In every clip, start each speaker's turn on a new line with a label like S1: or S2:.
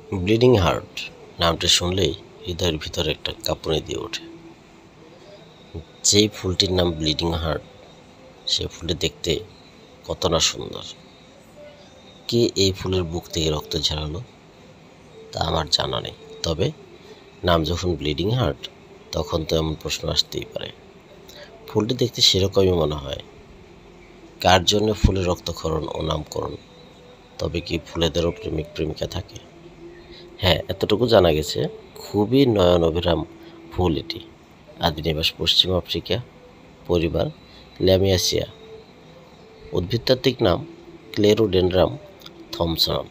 S1: Bleeding heart নামটি শুনলেই হৃদয়ের ভিতরে একটা কাঁপুনি দিয়ে ওঠে। যেই ফুলটির নাম ব্লিডিং হার্ট, সেই ফুলটি দেখতে কত না সুন্দর। কে এই ফুলের বুক থেকে রক্ত ঝরালো তা আমার জানা নেই, তবে নাম যখন ব্লিডিং হার্ট তখন তো এমন প্রশ্ন আসতেই পারে। ফুলটি দেখতে সেরকমই মনে হয়। কার জন্য ফুলের রক্তক্ষরণ ও নামকরণ? তবে কি ফুলেদেরও প্রেমিক প্রেমিকা থাকে? হ্যাঁ, এতটুকু জানা গেছে, খুবই নয়ন অভিরাম ফুল এটি। আদিনিবাস পশ্চিম আফ্রিকা, পরিবার ল্যামিয়াসিয়া, উদ্ভিদতাত্ত্বিক নাম ক্লেরোডেনড্রাম থমসন।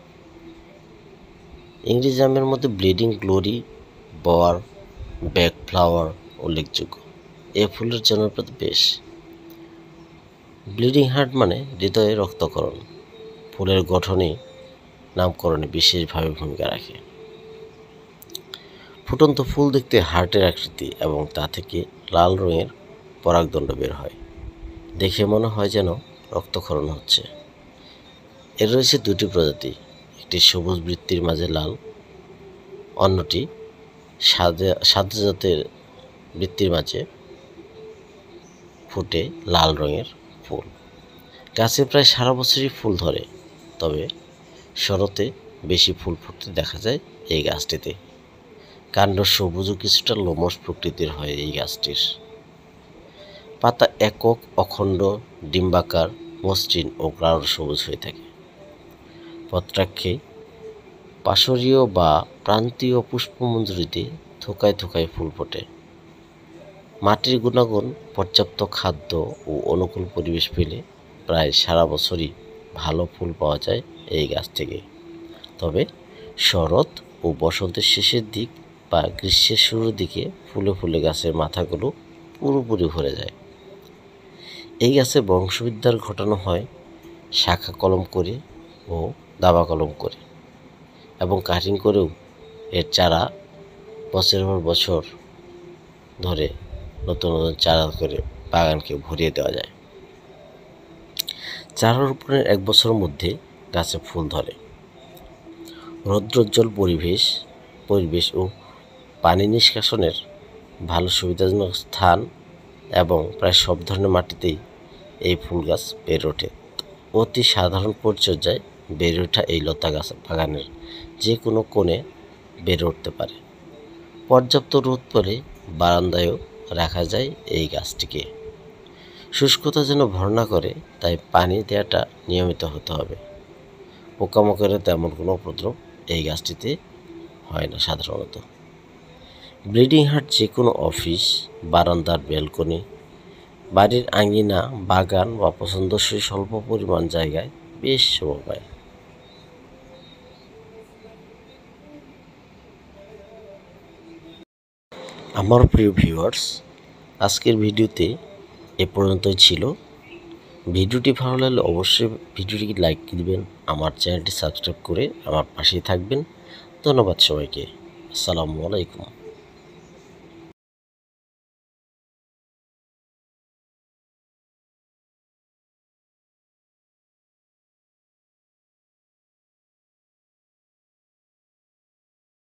S1: ইংরেজি নামের মধ্যে bleeding glory, bower, back flower উল্লেখযোগ্য। এ ফুলের জনপ্রিয়তা বেশ। ব্লিডিং হার্ট মানে হৃদয়ে রক্তক্ষরণ। ফুলের গঠনে নামকরণে বিশেষভাবে ভূমিকা রাখে। ফুটন্ত ফুল দেখতে হার্টের আকৃতি এবং তা থেকে লাল রঙের পরাগদণ্ড বের হয়। দেখে মনে হয় যেন রক্তক্ষরণ হচ্ছে। এর রয়েছে দুটি প্রজাতি, একটি সবুজ বৃত্তির মাঝে লাল, অন্যটি সাদা জাতের বৃত্তির মাঝে ফুটে লাল রঙের ফুল। গাছে প্রায় সারা বছরই ফুল ধরে, তবে শরতে বেশি ফুল ফুটতে দেখা যায় এই গাছটিতে। কাণ্ড সবুজ ও কিছুটা লোমশ প্রকৃতির হয় এই গাছটির। পাতা একক, অখণ্ড, ডিম্বাকার, মসৃণ ও গাঢ় সবুজ হয়ে থাকে। পত্রাক্ষে পাশরীয় বা প্রান্তীয় পুষ্পমঞ্জুরিতে থোকায় থোকায় ফুল ফোটে। মাটির গুণাগুণ পর্যাপ্ত খাদ্য ও অনুকূল পরিবেশ পেলে প্রায় সারা বছরই ভালো ফুল পাওয়া যায় এই গাছ থেকে। তবে শরৎ ও বসন্তের শেষের দিক বা গ্রীষ্মের শুরুর দিকে ফুলে ফুলে গাছের মাথাগুলো পুরোপুরি ভরে যায়। এই গাছে বংশবিস্তার ঘটানো হয় শাখা কলম করে ও দাবা কলম করে, এবং কাটিং করেও এর চারা বছরের পর বছর ধরে নতুন নতুন চারা করে বাগানকে ভরিয়ে দেওয়া যায়। চারা রোপণের 1 বছরের মধ্যে গাছে ফুল ধরে। রৌদ্রোজ্জ্বল পরিবেশ ও পানি নিষ্কাশনের ভালো সুবিধাজনক স্থান এবং প্রায় সব ধরনের মাটিতেই এই ফুল গাছ বেড়ে ওঠে। অতি সাধারণ পরিচর্যায় বেড়ে ওঠা এই লতা গাছ বাগানের যে কোনো কোণে বেড়ে উঠতে পারে। পর্যাপ্ত রোদ পেলে বারান্দায়ও রাখা যায় এই গাছটিকে। শুষ্কতা যেন ভর না করে, তাই পানি দেওয়াটা নিয়মিত হতে হবে। পোকামাকড়ের তেমন কোনো উপদ্রব এই গাছটিতে হয় না সাধারণত। ব্লিডিং হার্ট যে কোনো অফিস, বারান্দার ব্যালকনি, বাড়ির আঙিনা, বাগান বা পছন্দসই স্বল্প পরিমাণ জায়গায় বেশ শোভা পায়। আমার প্রিয় ভিউয়ার্স, আজকের ভিডিওতে এ পর্যন্তই ছিল। ভিডিওটি ভালো লাগলে অবশ্যই ভিডিওটিকে লাইক দিবেন, আমার চ্যানেলটি সাবস্ক্রাইব করে আমার পাশেই থাকবেন। ধন্যবাদ সবাইকে। আসসালামু আলাইকুম।